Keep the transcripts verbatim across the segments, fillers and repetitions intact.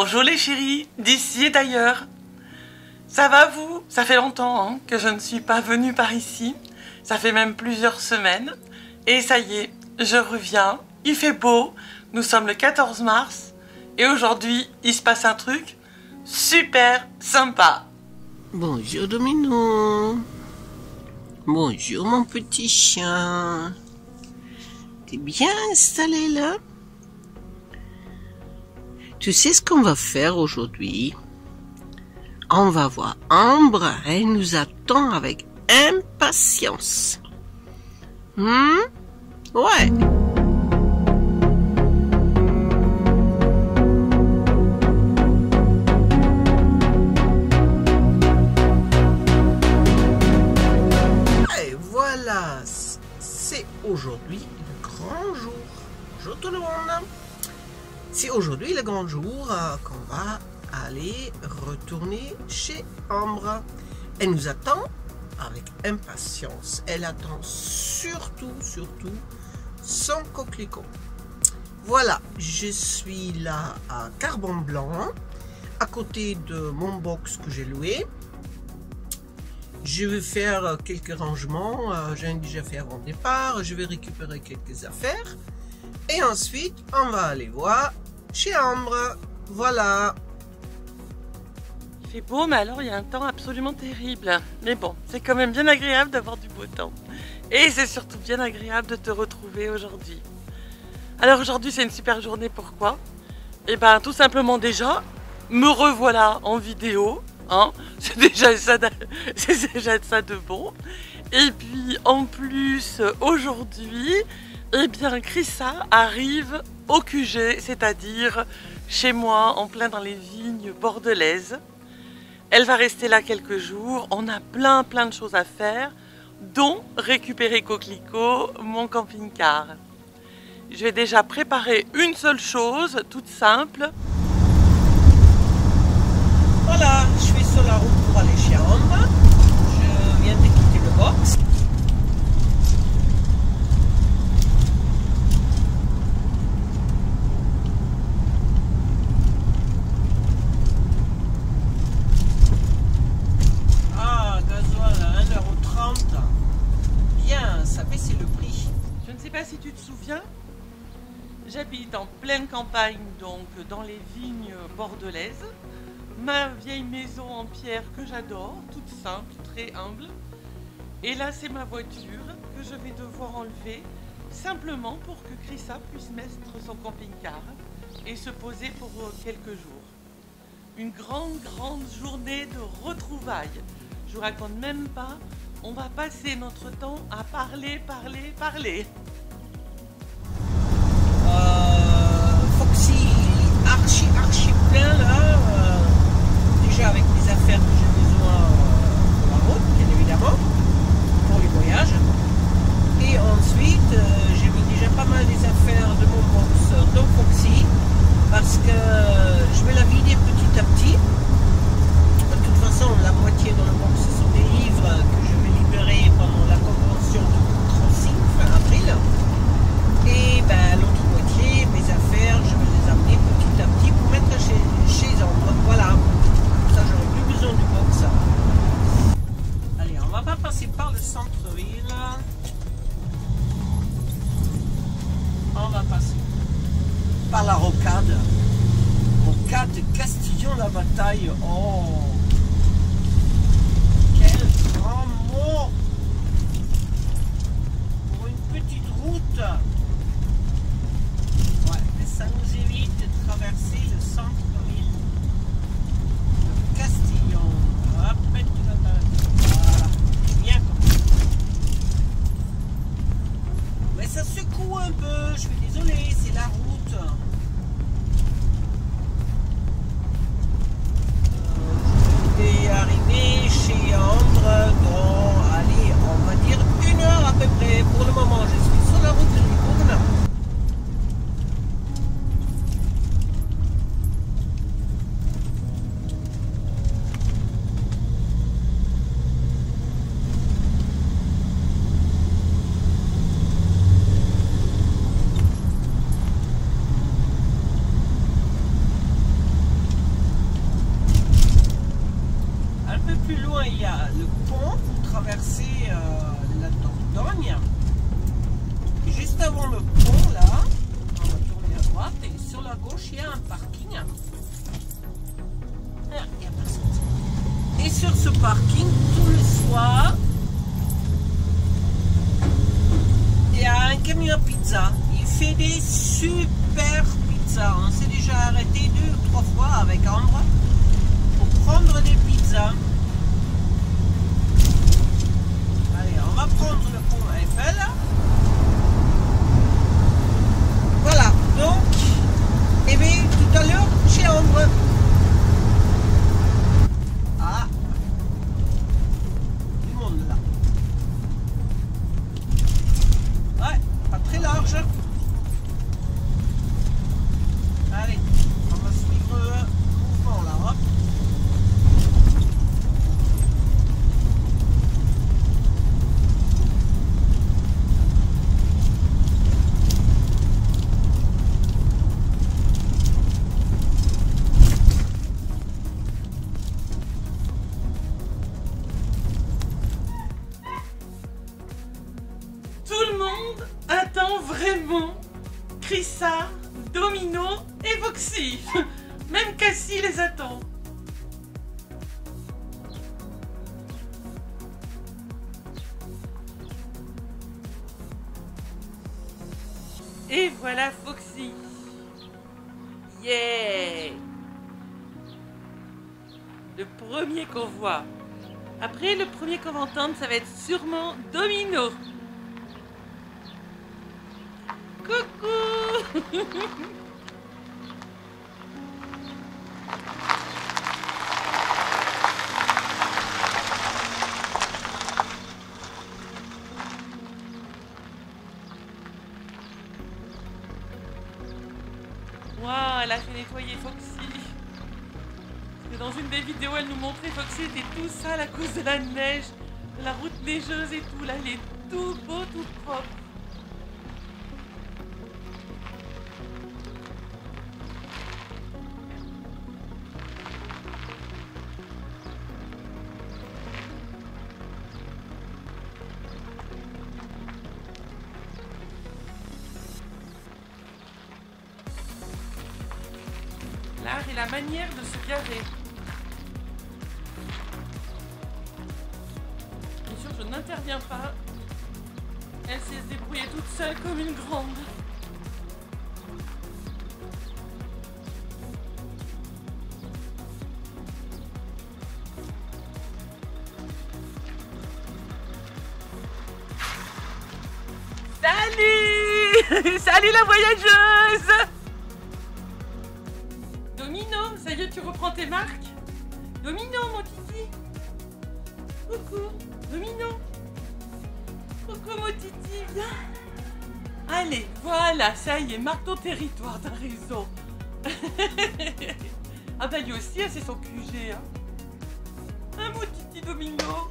Bonjour les chéris, d'ici et d'ailleurs. Ça va vous? Ça fait longtemps hein, que je ne suis pas venue par ici. Ça fait même plusieurs semaines. Et ça y est, je reviens. Il fait beau. Nous sommes le quatorze mars. Et aujourd'hui, il se passe un truc super sympa. Bonjour Domino. Bonjour mon petit chien. T'es bien installé là? Tu sais ce qu'on va faire aujourd'hui? On va voir Ambre, elle nous attend avec impatience. Hmm? Ouais. Et voilà, c'est aujourd'hui le grand jour. Bonjour tout le monde. C'est aujourd'hui le grand jour euh, qu'on va aller retourner chez Ambre. Elle nous attend avec impatience. Elle attend surtout, surtout son coquelicot. Voilà, je suis là à Carbon Blanc, à côté de mon box que j'ai loué. Je vais faire quelques rangements. Euh, j'ai déjà fait avant le départ. Je vais récupérer quelques affaires. Et ensuite, on va aller voir chez Ambre. Voilà. Il fait beau, mais alors il y a un temps absolument terrible. Mais bon, c'est quand même bien agréable d'avoir du beau temps. Et c'est surtout bien agréable de te retrouver aujourd'hui. Alors aujourd'hui, c'est une super journée. Pourquoi? Eh bien, tout simplement déjà, me revoilà en vidéo. Hein, c'est déjà ça de, c'est déjà ça de bon. Et puis, en plus, aujourd'hui, eh bien, Chrissa arrive au Q G, c'est-à-dire chez moi, en plein dans les vignes bordelaises. Elle va rester là quelques jours. On a plein plein de choses à faire, dont récupérer Coquelicot, mon camping-car. Je vais déjà préparer une seule chose, toute simple. Voilà, je suis sur la route pour aller chez Ambre. Je viens de quitter le box. Ah, gasoil à un euro trente. Bien, ça fait c'est le prix. Je ne sais pas si tu te souviens, j'habite en pleine campagne, donc dans les vignes bordelaises. Ma vieille maison en pierre que j'adore, toute simple, très humble. Et là, c'est ma voiture que je vais devoir enlever simplement pour que Chrissa puisse mettre son camping-car et se poser pour quelques jours. Une grande, grande journée de retrouvailles. Je vous raconte même pas, on va passer notre temps à parler, parler, parler. Euh, Foxy, il est archi, archi plein là. Euh, déjà avec les affaires que j'ai besoin euh, pour la route, bien évidemment, pour les voyages. Et ensuite, euh, j'ai mis déjà pas mal des affaires de mon box dans Foxy, parce que je vais la vider petit à petit. De toute façon, la moitié dans le box, ce sont des livres que je vais libérer pendant la convention de crossing fin avril. Et ben, l'autre moitié, mes affaires, je vais les amener petit à petit pour mettre chez, chez Ambre. Voilà. Ça, j'aurai plus besoin du box. Allez, on va pas passer par le centre-ville. On va passer par la rocade. Rocade de Castillon-la-Bataille. Oh, quel grand mot pour une petite route. Ouais, mais ça nous évite de traverser le centre-ville de Castillon. Hop, voilà, bien comme ça. Mais ça secoue un peu, je suis désolé, c'est la route. Euh, je vais arriver chez Ambre dans, allez, on va dire une heure à peu près. Pour le moment, je suis sur la route de Libourne. plus loin, il y a le pont pour traverser euh, la Dordogne. Et juste avant le pont, là, on va tourner à droite et sur la gauche, il y a un parking. Ah, il y a personne. Et sur ce parking, tous les soirs, il y a un camion pizza. Il fait des super pizzas. On s'est déjà arrêté deux ou trois fois avec Ambre pour prendre des pizzas. Allez, on va prendre le pont Eiffel. Voilà, donc, et bien tout à l'heure, chez Ambre. Ah, du monde là. Ouais, pas très large. Allez, on va suivre le mouvement là. Hop. Tout le monde attend vraiment Chrissa, Domino et Foxy. Même Cassie les attend. Et voilà Foxy. Yeah! Le premier qu'on voit. Après, le premier qu'on va entendre, ça va être sûrement Domino. Coucou! Waouh, elle a fait nettoyer Foxy. Parce que dans une des vidéos, elle nous montrait Foxy était tout sale à cause de la neige, de la route neigeuse et tout. Là, il est tout beau, tout propre. L'art et la manière de se garer. Bien sûr, je n'interviens pas. Elle sait se débrouiller toute seule comme une grande. Salut! Salut la voyageuse! Domino, ça y est, tu reprends tes marques? Domino, mon titi. Coucou, Domino. Coucou, mon titi, viens. Allez, voilà, ça y est, marque ton territoire, t'as raison. Ah bah lui aussi, hein, c'est son Q G. Hein. Ah, mon titi Domino.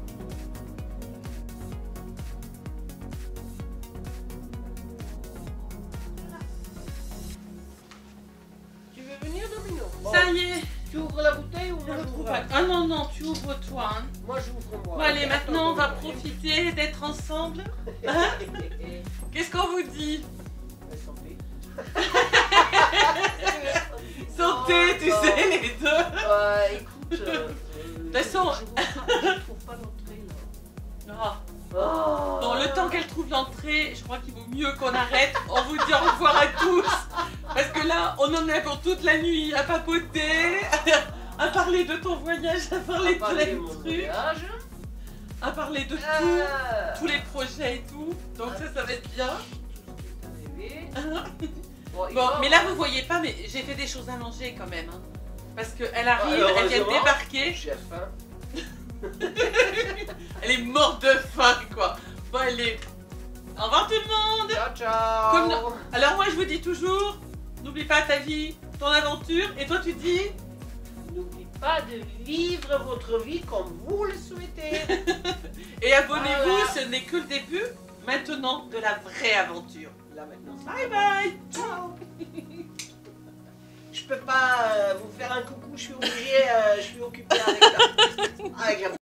Ça y est. Tu ouvres la bouteille ou moi Je j'ouvre? Ah non, non, tu ouvres toi. Hein. Moi j'ouvre moi. Bon, allez, maintenant on va profiter d'être ensemble. Hein? Qu'est-ce qu'on vous dit? Santé. Santé, tu sais, les deux. Ouais, écoute. Euh, De toute façon. Je trouve pas l'entrée là. Ah. Oh. Bon, le temps qu'elle trouve l'entrée, je crois qu'il vaut mieux qu'on arrête. On vous dit au revoir à tous. Parce que là, on en est pour toute la nuit à papoter, à parler de ton voyage, à parler, à parler de mon trucs, voyage, à parler de euh... tout, tous les projets et tout. Donc ah, ça, ça va être bien. Bon, bon mais là, vous voyez pas, mais j'ai fait des choses à manger quand même. Hein. Parce qu'elle arrive, elle vient de débarquer. J'ai faim. Elle est morte de faim, quoi. Bon, allez. Au revoir tout le monde. Ciao, ciao. Comme... Alors moi, je vous dis toujours, n'oublie pas ta vie, ton aventure. Et toi, tu dis? N'oublie pas de vivre votre vie comme vous le souhaitez. Et abonnez-vous, voilà. Ce n'est que le début, maintenant, de la vraie aventure. Là maintenant. Bye bye. Ciao. je peux pas euh, vous faire un coucou, je suis obligée, euh, je suis occupée avec la, avec la